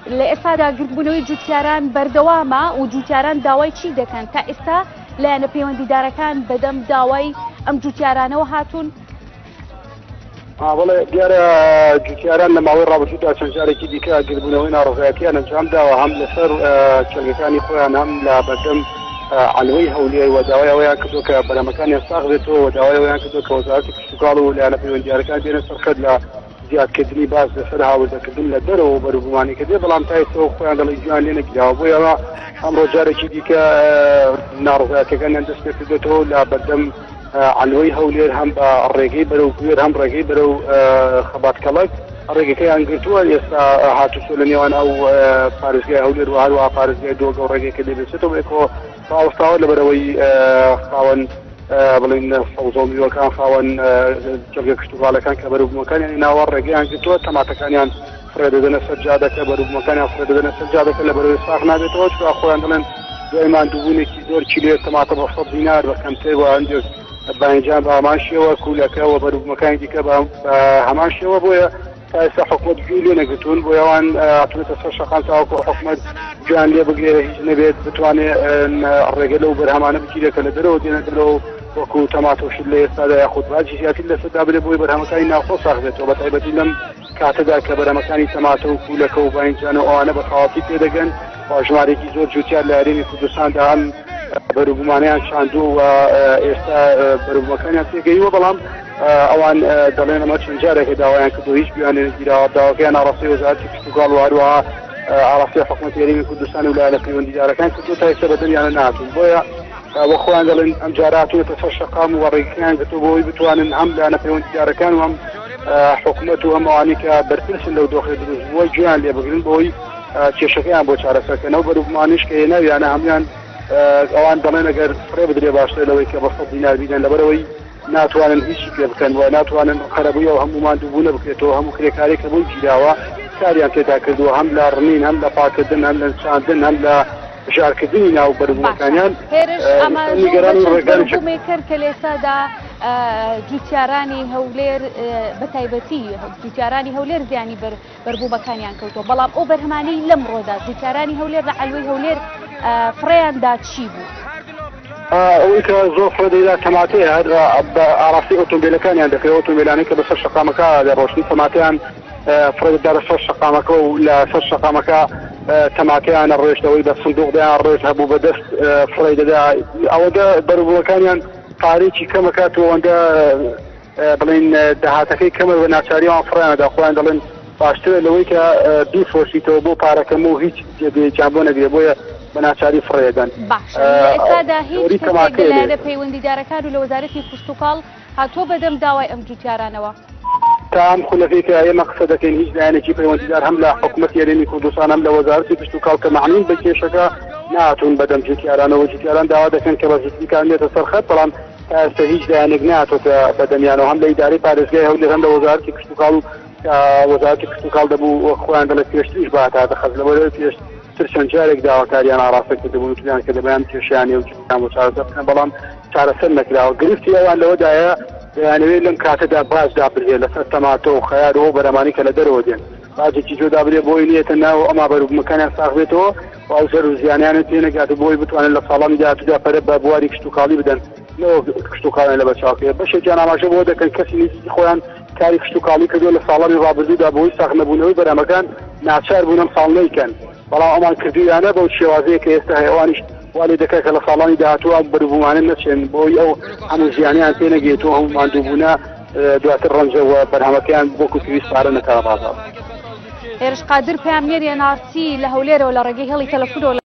لە ئێستادا گرتبوونەوەی جوتیاران بەردەوامە و جوتیاران داوای چی دەکەن تا ئێستا لایەنە پەیوەندیدارەکان بەدەم داوای ئەم جوتیارانەوە هاتوون؟ بەڵێ دیارە جوتیاران لە ماوەی ڕابردوودا چەند جارێکی دیکە گرتبوونەوەی ناڕەزایەتیان ئەنجام داوە هەم لەسەر چەلگەکانی خۆیان هەم لە بەردەم عنوەی هەولێر و داوای ئەوەیان کردو کە بەرهەمەکانیان ساغ بێتەوە و داوای ئەوەیان کردو کە وەزارەتی کشتوکاڵ و لایەنە پەیوەندیدارەکان بێنە سەرخەت لە زیادکردنی باس لەسەر هاوردەکردن لە دەرەوە بەروبوومانی کردێ بەڵام تایەوە خۆیان دەڵی گویان لێ نەگیراوە بۆ ئەوە ئەمڕۆ جارێکی دیکە ناڕەزایەتەکانیان دەست پێ کردێتەوە لە بەردەم عنوەی هەولێر هەم بە ڕێگەی بەرەو گوێر هەم ڕێگەی بەرەو خەباتکەڵک ڕێگەکەیان گرتووە ئێستا هاتوچۆ لە نێوان ئەو پارێزگای هەولێر و هەروەها پارێزگای دۆگە و ڕێگەیەکە دەبێتەوە ێکەوە ڕاوەستاوە لەبەرەوەی خاوەن بڵین فەوزۆمیوەکان خاوەن جەرگە کشتوکاڵەکان کە بەروبوومەکانیان ناوە ڕێگەیان گرتووە تەماتەکانیان فرێدەدەنە سەر جادەکە بەروبوومەکانیان فرێدەدەنە سەر جادەکە لەبەرەوەی ساغ نابێتەوە چکە خۆیان دەڵێن دوای ماندووبوونێکی زۆر کیلۆ تەماتە بە 100 دینار بە کەمترەوە هەندێک باینجان بە هەمان شێوە کوولەکەەوە بەروبوومەکانی دیکە بە هەمان شێوە بۆیە تا ئێستا حکومەت گوێ لێ نەگرتوون بۆ ئەوان ئەتوێتە سەر شەقان تاوەکو حکومەت گویان لێ بگێرە هیچ نەبێت بتوانێت ڕێگە لەو بەرهەمانە بگیرێکە لە دەرەوە دێنە دەرەوە وەکو تەماتۆشت لە ئێستادا یاخود باجی زیاتر لەسەردا بێت بۆی بەرهەمەکانی ناوخۆ ساغ بێتەوە بە تایبەتی لەم کاتەدا کە بەرهەمەکانی تەماتە و کوولەکە و باینجانە ئەوانە بە تەواوی پێدەگەن ژمارێکی زۆر جوتیار لە هەرێمی کوردستاندا هەم بەروبوومانیان چاندوو و ئێستا بەروبوومەکانیان پێگەیوە بەڵام ئەوان دەڵێن ئەمە چەند جارێکی داوایان کردو هیچ بیان نەگیراوە داواکەیان ئاڕاستی وەزارەتی کشتوکاڵ و هەروەها ئاڕاستی حکومەتی هەرێمی کوردستان و لایەنە پەیوەندیدارەکان کردو تا ئێستا بەدەمیانە نهاتوون بۆیە وە خۆیان دەڵێن ئەم جارە هاتوونەتە سەر شەقام و ڕێگەکەیان گرتووە بۆی بتوانن هەم لایەنە پەیوەندیدارەکان و هەم حکومەت و هەم ئەوانی کە بەرپرسن لەو دۆخی دروست بووە گوێیان لێ بگرن بۆی کێشەکەیان بۆ چارەسەرکردنەوە بەروبوومانیش کە هێناویانە هەمیان ئەوان دەڵێن ئەگەر فڕێ بدرێ باشتر لەوەی کە بە 100 دینار بیدەن لەبەرەوەی ناتوانن هیچی پێ بکەن و ناتوانن خەرەبوویەوە هەموو ماندووبوونە بکرێتەوە هەموو کرێکارێکە بۆی گیراوە کاریان تێدا کردووە هەم لە ڕنین هەم لە پاکردن هەم لە چاندن هەم لە بژارکردنی ناو بەروبوومەکانیان ئەمەڕێگەی کرد کە لێسادا جوتیارانی هەولێر بە تایبەتی جوتیارانی هەولێر زیانی بەربوومەکانیان کەوتەوە بەڵام ئەو بەرهەمانەی لەمڕۆدا جوتیارانی هەولێر لە علوەی هەولێر فڕێیاندا چی بوو؟ ئەوەی کە زۆر فرەدەیدا تەماتەیە ئاڕاستی ئۆتۆمبیلەکانیان دەکرێت ئۆتۆمبیلانەی کە بەسەر شەقامەکە دەڕۆشتنی تەماتەیان فرەدەدا لەسەر شەقامەکە و لە سەر شەقامەکە تەماتەیان ڕێژتەوەی بە سندوقدایان ڕێژ هەبوو بەدەست فڕی دەدا ئەوەدا بەروبوومەکانیان قارێکی کەمەکاتەوە ئەوەندە بڵین داهاتەکەی کەمە بە ناچاریەوان فڕیانەدا خۆیان دەڵێن باشترە لەوەی کە بیفرۆشیتەوە بۆ پارەکەم و هیچ جێبێکیان بۆ نەگرێت بۆیە بە ناچاری فڕێدەن. باش ئێستادا هیچ کەسێک لەلایەنە پەیوەندیدارەکان و لە وەزارەتی کشتوکاڵ هاتووە بەدەم داوای ئەم جوتیارانەوە؟ تام خولەکەی کە ئێمە قسە دەکەین هیچ لایەنێکی پەیوەندیدار هەم لە حکومەتی هەرێمی کوردستان هەم لە وەزارەتی کشتوکاڵ کە مەعنین بە کێشەکە نهاتوون بەدەم جوتیارانەوە جوتیاران داوا دەکەن کە بە زستیکان بێتە سەرخەت بەڵام تا ئێستا هیچ لایەنێک نهاتۆتە بەدەمیانەوە هەم لە ئیدارەی پارێزگای هەولێر هەم لە وەزارەتی کشتوکاڵ وەزارەتی کشتوکاڵ دەبوو خۆیان دەڵێت پێشتریش بەهاتە خەز لەبەرەوەی پێشتر چەند جارێک داواکاریان ئاڕاستە کردبوون تویان کە دەبیان کێشیانی و جوتیان بۆ چارەسەر بکەن بەڵام چارەسەر نەکراوە گرفتی ئەوان لەوەدایە دەیانەوێت لەم کاتەدا باز دابرێت لەسەر تەماتە و خەیارەوە بەرەمانی کە لە دەرەوە دێن باجێکی جۆ دابرێت بۆی نیەتە ناو ئەما بەروبوومەکانیان ساغ بێتەوە و ئەو زەر و زیانیانت پێ نەگاتە بۆی بتوانن لە ساڵانی داهاتوودا پەرە بە بواری کشتوکاڵی بدەن لەوە کشتوکاڵیان لە بەچاوکەیە بەشێکیان ئاماژە بۆ دەکەن کەسی نیستی خۆیان کاری کشتوکاڵی کردووە لە ساڵانی ڕابردوودا بۆی ساغ نەبوونەوەی بەرهەمەکان ناچار بوون ئەم ساڵ نەیکەن بەڵام ئەمان کردویانە بەو شێوازەیە کە ئێستا هەیە ئەوانیش والی دەکات کە لە ساڵانی داهاتووە بەروبوومانە نەچێن بۆی ئەو هەموو ژیانیان پێ نەگێتەوە هەموو ماندووبوونە دواتر ڕەنجەوە بەرهەمەکەیان بۆکو پێویست پارە نەکا بازار. هێرش قادر پامێریە نارچی لە هەولێرەوە لە ڕێگەی هەڵی تەلەفۆنەوە